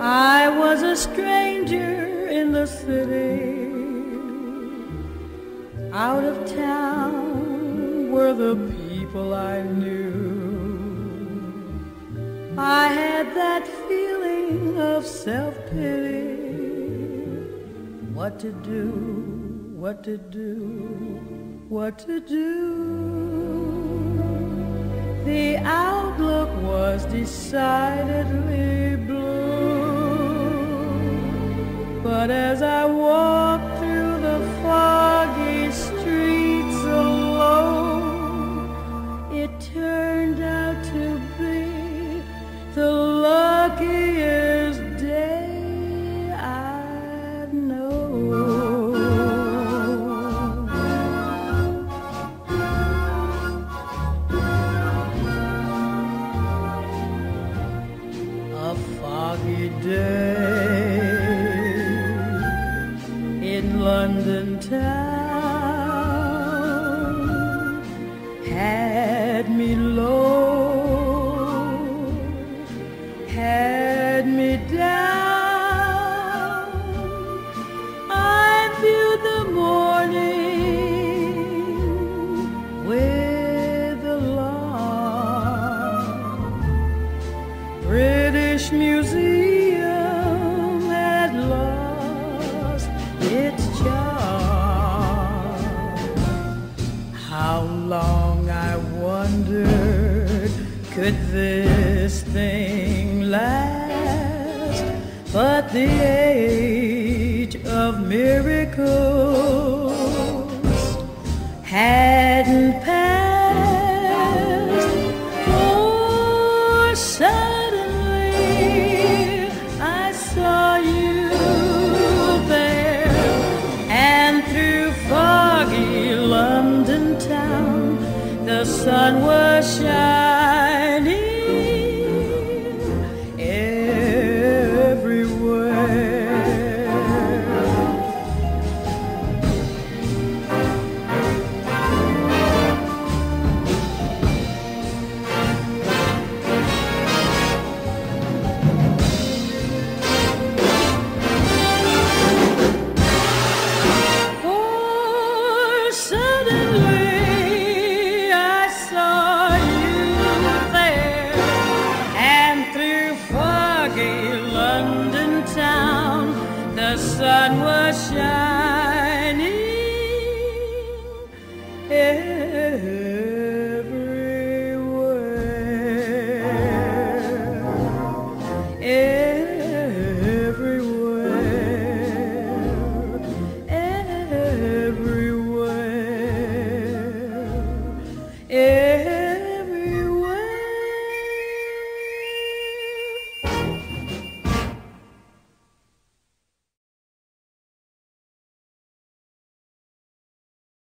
I was a stranger in the city. Out of town were the people I knew. I had that feeling of self-pity. What to do, what to do, what to do. The outlook was decidedly blue. But as I walked through the foggy streets alone, it turned out to be the luckiest day I've known. A foggy day in London town had me low, had me down. I viewed the morning with alarm. British Museum had lost its charm. How long, I wondered, could this thing last? But the age of miracles hadn't passed. For suddenly I saw you there, and through foggy London town the sun was shining everywhere. For suddenly I saw you there, and through foggy London town the sun was shining